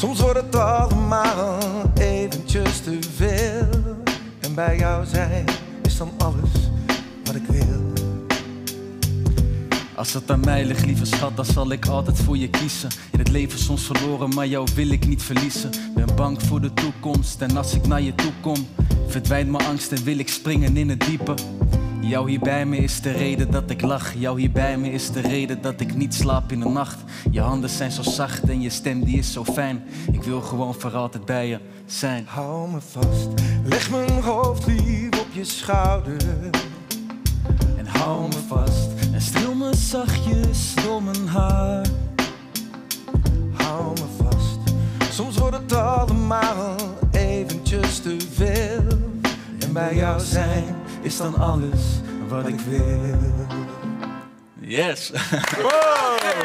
Soms wordt het allemaal eventjes te veel. En bij jou zijn is dan alles wat ik wil. Als het aan mij ligt, lieve schat, dan zal ik altijd voor je kiezen. In het leven soms verloren, maar jou wil ik niet verliezen. Ben bang voor de toekomst en als ik naar je toe kom, verdwijnt mijn angst en wil ik springen in het diepe. Jou hier bij me is de reden dat ik lach. Jou hier bij me is de reden dat ik niet slaap in de nacht. Je handen zijn zo zacht en je stem die is zo fijn. Ik wil gewoon voor altijd bij je zijn. Hou me vast, leg mijn hoofd lief op je schouder. En hou me vast en streel me zachtjes door mijn haar. Hou me vast, soms wordt het allemaal eventjes te veel. En bij jou zijn is dan alles wat ik wil. Yes! Wow.